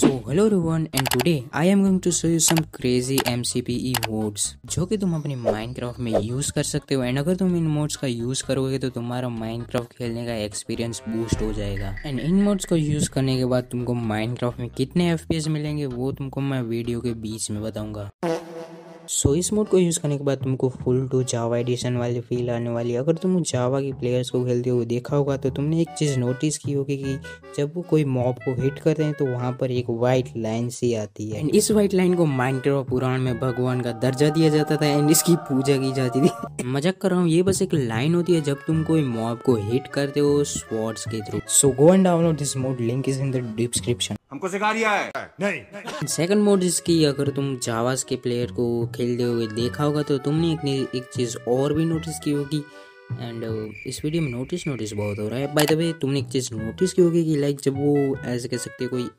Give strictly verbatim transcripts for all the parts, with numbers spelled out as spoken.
So hello everyone and today I am going to show you some crazy M C P E modes जो कि तुम अपने Minecraft में use कर सकते हो। एंड अगर तुम इन मोड्स का यूज़ करोगे तो तुम्हारा Minecraft खेलने का एक्सपीरियंस बूस्ट हो जाएगा। एंड इन मोड्स को यूज़ करने के बाद तुमको Minecraft में कितने एफ पी एस मिलेंगे वो तुमको मैं वीडियो के बीच में बताऊंगा। सो so, इस मोड को यूज़ करने के बाद तुमको फुल टू जावा एडिशन वाली फील आने वाली है। अगर तुम जावा की प्लेयर्स को खेलते हुए देखा होगा तो तुमने एक चीज़ नोटिस की होगी कि जब वो कोई मॉब को हिट करते हैं तो वहाँ पर एक वाइट लाइन सी आती है। एंड इस वाइट लाइन को माइनक्राफ्ट पुराण में भगवान का दर्जा दिया जाता था एंड इसकी पूजा की जाती थी। मजाक कर रहा हूँ, ये बस एक लाइन होती है जब तुम कोई मॉब को हिट करते हो स्वॉर्ड्स के through. So go and download this mod, link is in the description. हमको सिखा रिया है नहीं। सेकंड मोड जिसकी अगर तुम जावास के प्लेयर को खेलते हुए देखा होगा तो तुमने एक, एक चीज़ और भी नोटिस की होगी। एंड uh, इस वीडियो में नोटिस नोटिस बहुत हो रहा है। बाय द वे तुमने एक चीज़ नोटिस की होगी कि लाइक जब वो ऐसे कह सकते कोई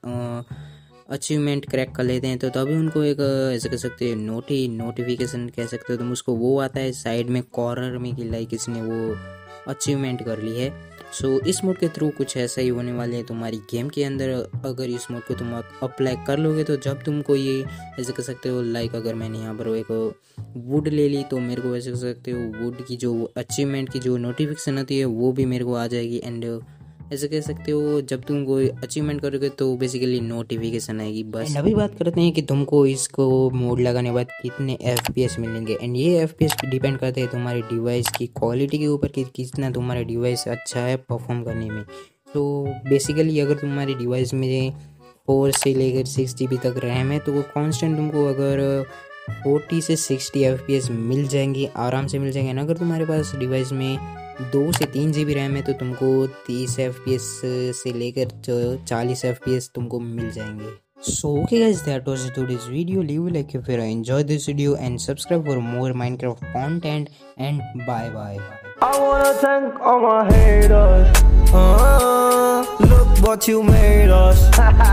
अचीवमेंट क्रैक कर लेते हैं तो तभी उनको एक ऐसे कह सकते नोटी नोटिफिकेशन कह सकते हो तुम उसको, वो आता है साइड में कॉर्नर में कि लाइक इसने वो अचीवमेंट कर ली है। सो so, इस मोड के थ्रू कुछ ऐसा ही होने वाले है तुम्हारी गेम के अंदर। अगर इस मोड को तुम अप्लाई कर लोगे तो जब तुमको ये ऐसे कर सकते हो लाइक अगर मैंने यहाँ पर एक वुड ले ली तो मेरे को ऐसे कर सकते हो वुड की जो अचीवमेंट की जो नोटिफिकेशन होती है वो भी मेरे को आ जाएगी। एंड ऐसे कह सकते हो जब तुम कोई अचीवमेंट करोगे तो बेसिकली नोटिफिकेशन आएगी बस। अभी बात करते हैं कि तुमको इसको मोड लगाने के बाद कितने एफ पी एस मिलेंगे। एंड ये एफ पी एस डिपेंड करते हैं तुम्हारी डिवाइस की क्वालिटी के ऊपर कि कितना तुम्हारा डिवाइस अच्छा है परफॉर्म करने में। तो बेसिकली अगर तुम्हारी डिवाइस में फोर से लेकर सिक्स जी बी तक रैम है तो वो कॉन्स्टेंट तुमको अगर फोर्टी से सिक्सटी एफ पी एस मिल जाएंगी, आराम से मिल जाएंगे। अगर तुम्हारे पास डिवाइस में दो से तीन जी बी रैम है तो तुमको तीस एफ पी एस से लेकर चालीस एफ पी एस तुमको मिल जाएंगे। So okay guys, that was today's video. Leave a like if you enjoyed this video and subscribe for more Minecraft content and bye bye. I wanna thank all my haters. Uh, look what you made us.